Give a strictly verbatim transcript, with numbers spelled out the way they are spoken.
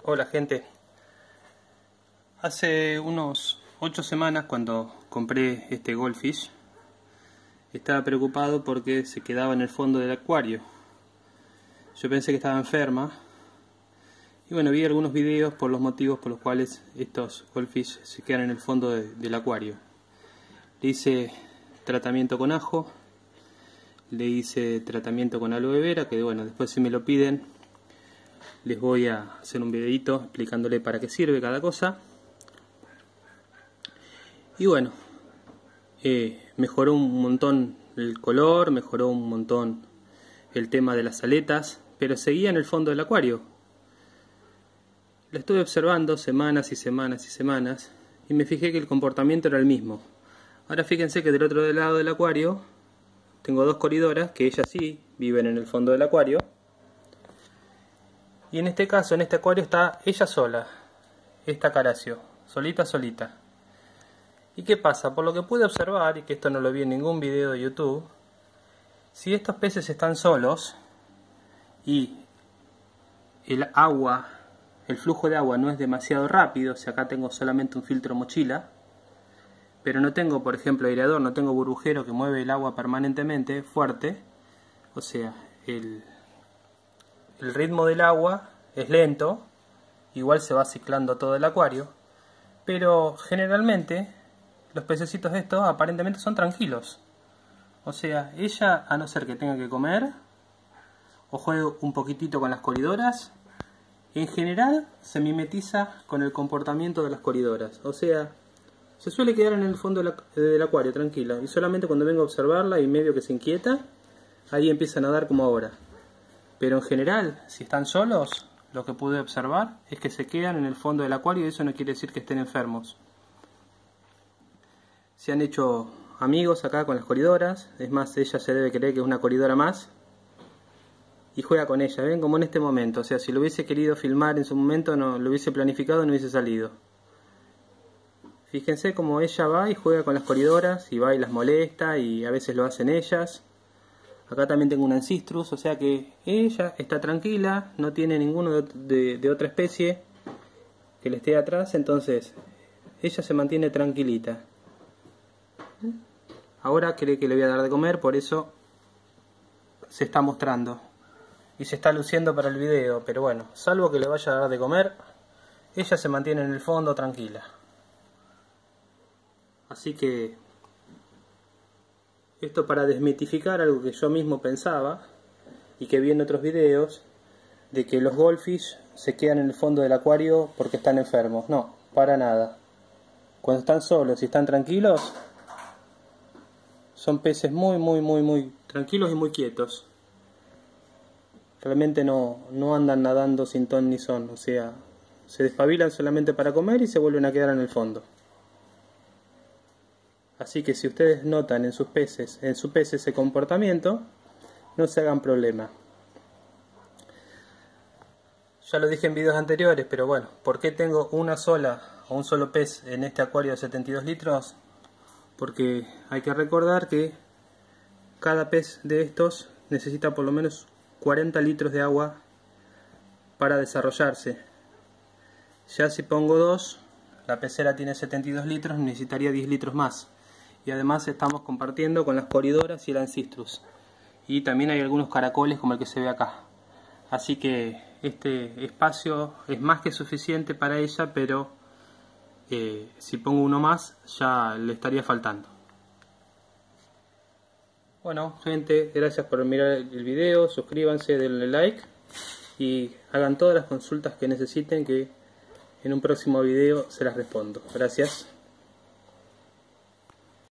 Hola gente, hace unos ocho semanas cuando compré este Goldfish estaba preocupado porque se quedaba en el fondo del acuario. Yo pensé que estaba enferma y bueno, vi algunos videos por los motivos por los cuales estos Goldfish se quedan en el fondo de, del acuario. Le hice tratamiento con ajo, le hice tratamiento con aloe vera, que bueno, después si me lo piden les voy a hacer un videito explicándole para qué sirve cada cosa. Y bueno, eh, mejoró un montón el color, mejoró un montón el tema de las aletas, pero seguía en el fondo del acuario. La estuve observando semanas y semanas y semanas y me fijé que el comportamiento era el mismo. Ahora fíjense que del otro lado del acuario tengo dos coridoras que ellas sí viven en el fondo del acuario. Y en este caso, en este acuario está ella sola, esta Caracio, solita, solita. ¿Y qué pasa? Por lo que pude observar, y que esto no lo vi en ningún video de YouTube, si estos peces están solos y el agua, el flujo de agua no es demasiado rápido, o sea, acá tengo solamente un filtro mochila, pero no tengo, por ejemplo, aireador, no tengo burbujero que mueve el agua permanentemente, fuerte, o sea, el... el ritmo del agua es lento, igual se va ciclando todo el acuario, pero generalmente los pececitos estos aparentemente son tranquilos. O sea, ella, a no ser que tenga que comer o juegue un poquitito con las coridoras, en general se mimetiza con el comportamiento de las coridoras. O sea, se suele quedar en el fondo del acuario tranquila, y solamente cuando vengo a observarla y medio que se inquieta, ahí empieza a nadar como ahora. Pero en general, si están solos, lo que pude observar es que se quedan en el fondo del acuario y eso no quiere decir que estén enfermos. Se han hecho amigos acá con las coridoras, es más, ella se debe creer que es una coridora más y juega con ella, ven, como en este momento. O sea, si lo hubiese querido filmar en su momento, no lo hubiese planificado, no hubiese salido. Fíjense cómo ella va y juega con las coridoras y va y las molesta y a veces lo hacen ellas. Acá también tengo un Ancistrus, o sea que ella está tranquila, no tiene ninguno de, de, de otra especie que le esté atrás, entonces ella se mantiene tranquilita. Ahora cree que le voy a dar de comer, por eso se está mostrando y se está luciendo para el video, pero bueno, salvo que le vaya a dar de comer, ella se mantiene en el fondo tranquila. Así que esto para desmitificar algo que yo mismo pensaba y que vi en otros videos, de que los Goldfish se quedan en el fondo del acuario porque están enfermos. No, para nada. Cuando están solos y están tranquilos, son peces muy, muy, muy, muy tranquilos y muy quietos. Realmente no, no andan nadando sin ton ni son, o sea, se despabilan solamente para comer y se vuelven a quedar en el fondo. Así que si ustedes notan en sus peces, en su pez ese comportamiento, no se hagan problema. Ya lo dije en videos anteriores, pero bueno, ¿por qué tengo una sola o un solo pez en este acuario de setenta y dos litros? Porque hay que recordar que cada pez de estos necesita por lo menos cuarenta litros de agua para desarrollarse. Ya si pongo dos, la pecera tiene setenta y dos litros, necesitaría diez litros más. Y además estamos compartiendo con las coridoras y el Ancistrus. Y también hay algunos caracoles como el que se ve acá. Así que este espacio es más que suficiente para ella, pero eh, si pongo uno más ya le estaría faltando. Bueno, gente, gracias por mirar el video, suscríbanse, denle like y hagan todas las consultas que necesiten, que en un próximo video se las respondo. Gracias.